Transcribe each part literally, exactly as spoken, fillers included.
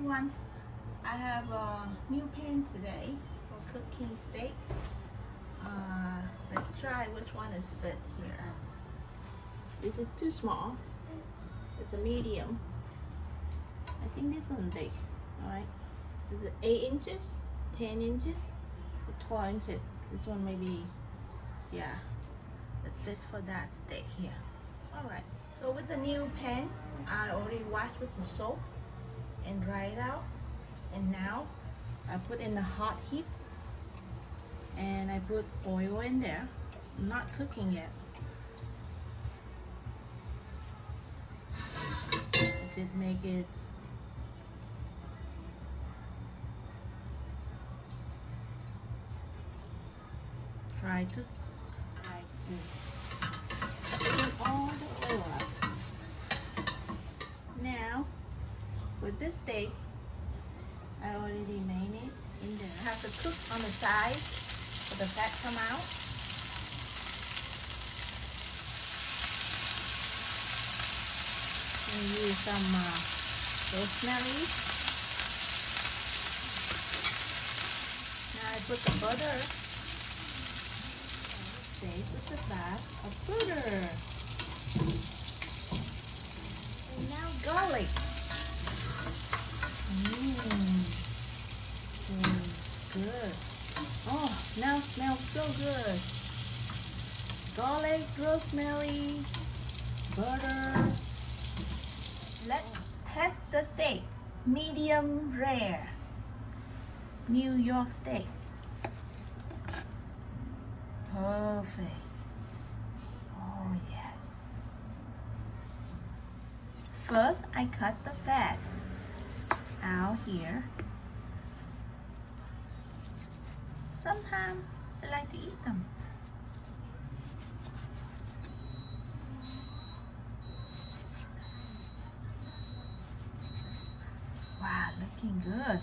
everyone, I have a new pan today for cooking steak. Uh, let's try which one is fit here. Is it too small? It's a medium. I think this one's big. Alright. Is it eight inches? ten inches? twelve inches? This one maybe, yeah. It's fit for that steak here. Alright. So with the new pan, I already washed with some soap and dry it out. And now I put in the hot heat and I put oil in there. I'm not cooking yet. I just make it try to try to get all the oil out. Now with this steak, I already made it in there. I have to cook on the side for the fat come out. And use some uh, rosemary. Now I put the butter. Steak with the fat of butter. And now garlic. Mmm, so good. Oh, now smells so good. Garlic, rosemary, butter. Let's test the steak. Medium rare. New York steak. Perfect. Oh yes. First, I cut the fat out here. Sometimes I like to eat them. Wow, looking good.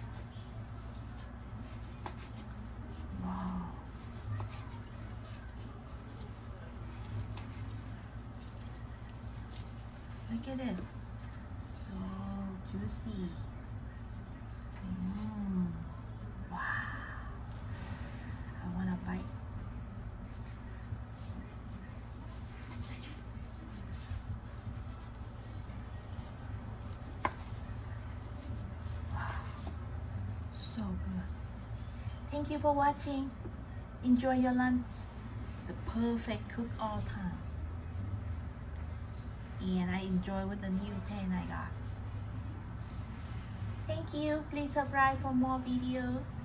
Wow. Look at it. So juicy. Mm. Wow. I want a bite. Wow. So good. Thank you for watching. Enjoy your lunch. The perfect cook all time. And I enjoy with the new pan I got. Thank you. Please subscribe for more videos.